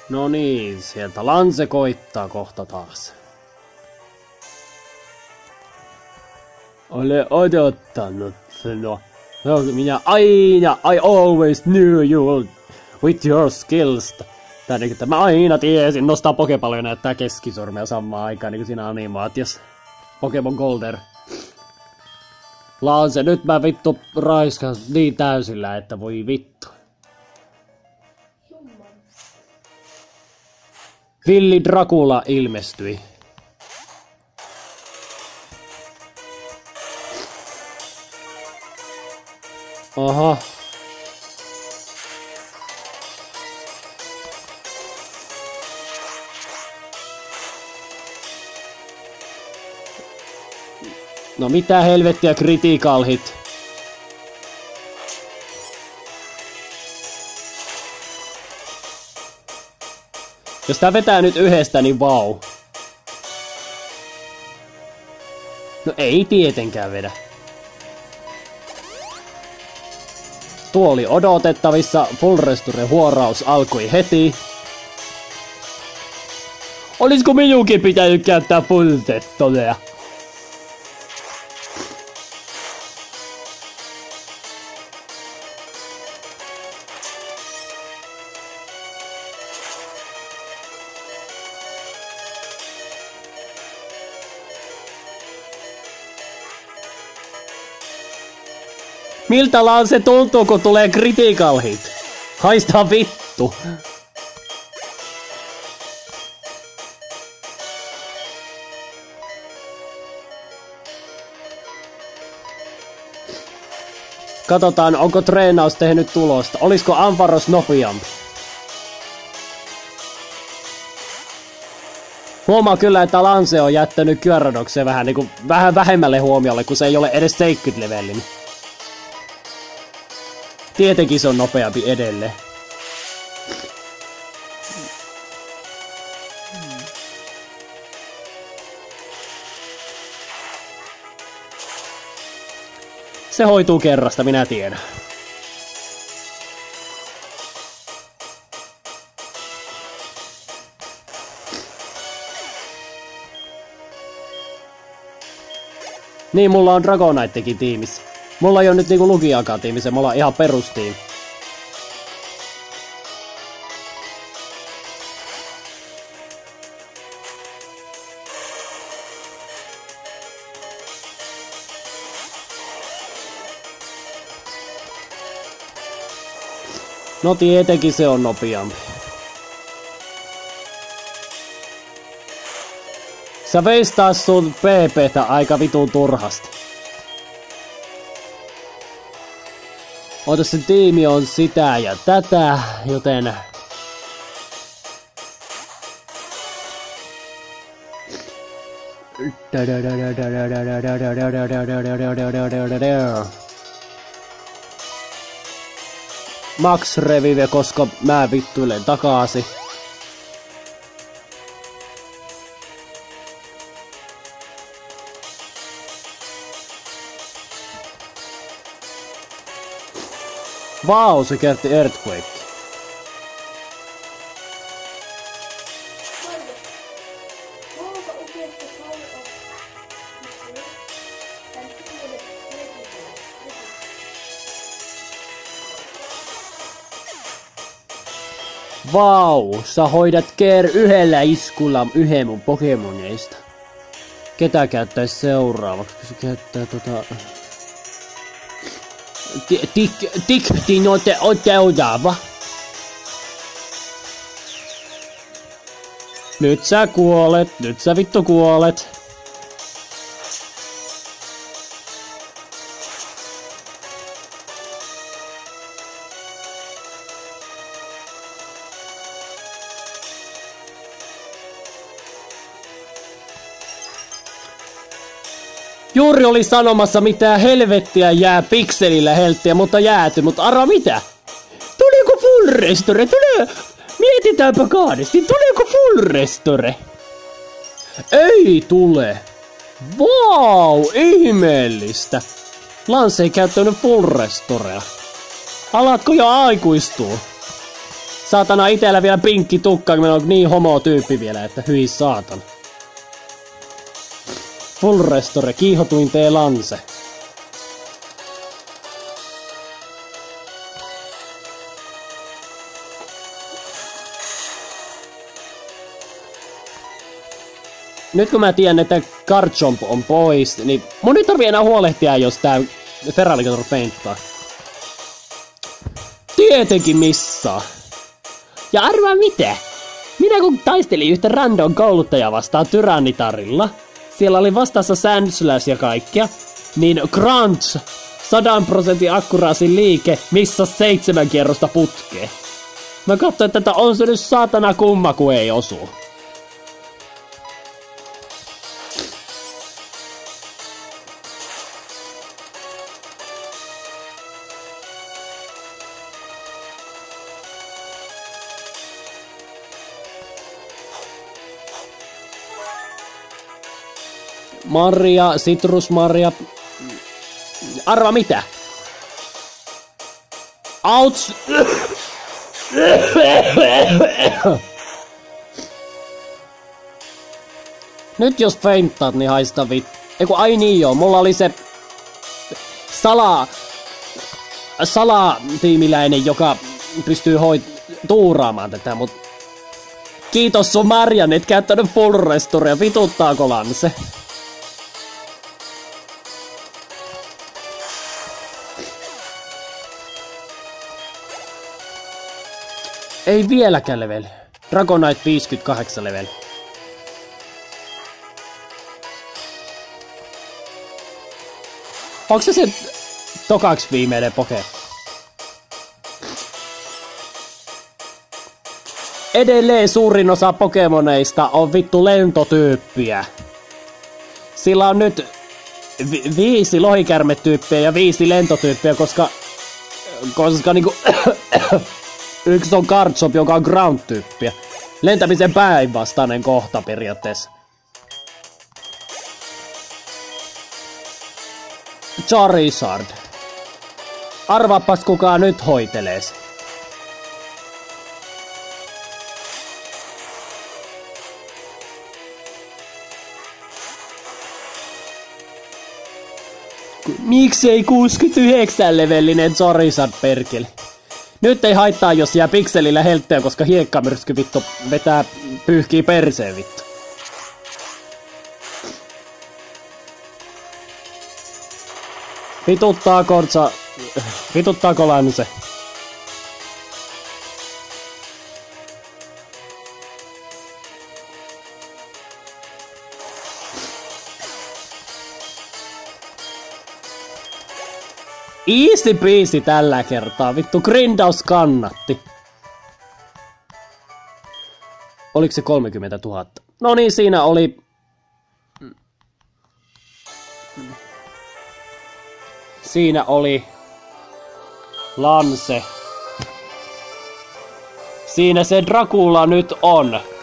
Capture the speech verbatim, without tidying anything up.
No niin, sieltä Lance koittaa kohta taas. Ole odottanut sinua. No, minä aina, I always knew you with your skills. Tää niinku, että mä aina tiesin nostaa Pokepalloja näyttää keskisormea samaan aikaan niinku siinä animaatiossa. Pokemon Golder. Lance, nyt mä vittu raiskan niin täysillä, että voi vittu. Villi Dracula ilmestyi. Aha. No mitä helvettiä critical hit. Jos tää vetää nyt yhdestä, niin vau. No ei tietenkään vedä. Tuo oli odotettavissa, Full Restore huoraus alkoi heti. Olisiko minunkin pitänyt käyttää Full Restorea? Miltä Lance tuntuu, kun tulee critical hit? Haista vittu. Katsotaan, onko treenaus tehnyt tulosta. Olisiko Ampharos nopeampi? Huomaa kyllä, että Lance on jättänyt Gyaradoxia vähän, niinku, vähän vähemmälle huomiolle, kun se ei ole edes seitsemänkymmentä-levelin. Tietenkin se on nopeampi edelleen. Se hoituu kerrasta, minä tiedän. Niin, mulla on Dragonitekin tiimissä. Mulla ei oo nyt niinku Lugiakaan tiimissä, mulla on ihan perustiimi. No tietenkin se on nopeampi. Sä veistaa sun P P:tä aika vitun turhasti. Oota, sen tiimi on sitä ja tätä, joten... Max revive, koska mä vittuilen takaisin. Vau, se kerti Earthquake. Vau, sä hoidat Ker yhdellä iskulla yhden mun Pokemoneista. Ketä käyttäis seuraavaksi? Se käyttää tota... Tik, tik, tin ote, ote odava. Nyt sä kuolet, nyt sä vittu kuolet. Juuri oli sanomassa mitä helvettiä jää pikselillä helttiä, mutta jääty, mutta arva mitä? Tuleeko Full Restore? Tulee... Mietitäänpä kahdesti, tuleeko Full Restore? Ei tule. Vau, ihmeellistä. Lance ei käyttänyt Full Restorea. Alatko jo aikuistua? Saatana itellä vielä pinkki tukka, kun on niin homo tyyppi vielä, että hyi saatan. Full restore, kiihotuin tee lanse. Nyt kun mä tiedän, että Garchomp on pois, niin mun ei tarvii enää huolehtia, jos tää Feraligatr feinttaa. Tietenkin missaa. Ja arvaa mitä? Minä kun taistelin yhtä random kouluttajaa vastaan Tyrannitarilla, siellä oli vastassa Sandslash ja kaikkia, niin Crunch, sadan prosentin akkuraasin liike, missä seitsemän kierrosta putkee. Mä katsoin, että on se nyt saatana kumma, kun ei osu. Marja, sitrusmarja. Arva mitä? Outs! Nyt jos feinttaat, niin haista vit... Eiku, ai niin joo, mulla oli se... Salaa... Salatiimiläinen, joka pystyy hoit... tuuraamaan tätä, mut... Kiitos sun Marjan, et käyttänyt full restorea, vituttaako lanse? Ei vieläkään level. Dragonite viisikymmentäkahdeksan level. Onko se se tokaks viimeinen poke? Edelleen suurin osa Pokemoneista on vittu lentotyyppiä. Sillä on nyt vi viisi lohikärmetyyppiä ja viisi lentotyyppiä, koska... Koska niinku... Yksi on Garchomp, joka on ground-tyyppiä. Lentämisen päinvastainen kohta periaatteessa. Charizard. Arvaapas kuka nyt hoitelees. Miksei kuusikymmentäyhdeksän levellinen Charizard perkele? Nyt ei haittaa, jos jää pikselillä heltteä, koska hiekkamyrsky vittu vetää pyyhkii perseen vittu. Vituttaako Kortsa... Vituttaako lanse? Easy peasy tällä kertaa, vittu grindaus kannatti. Oliko se kolmekymmentätuhatta? No niin, siinä oli... Siinä oli... Lanse. Siinä se Dracula nyt on.